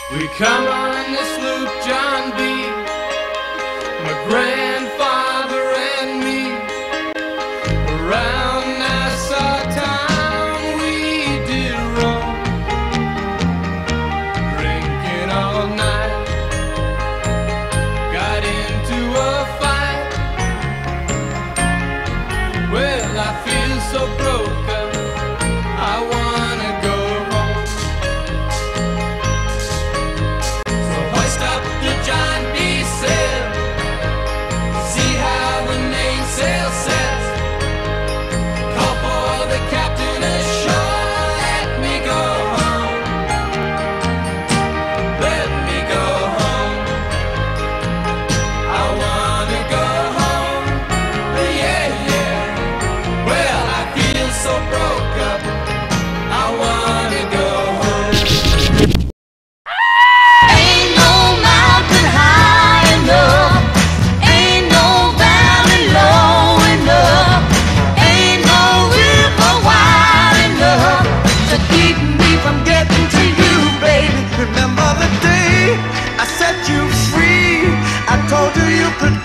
We come on this loop, John B., my grandfather and me. Around Nassau town we did roam, drinking all night. Got into a fight. Well, I feel so broke up, I wanna go home. So hoist up the John B. sail, see how the mainsail sets. Call for the captain ashore, let me go home. Let me go home. I wanna go home. Yeah, yeah. Well, I feel so broke up, I wanna go home. Ain't no mountain high enough, ain't no valley low enough, ain't no river wide enough to keep me from getting to you, baby. Remember the day I set you free? I told you you could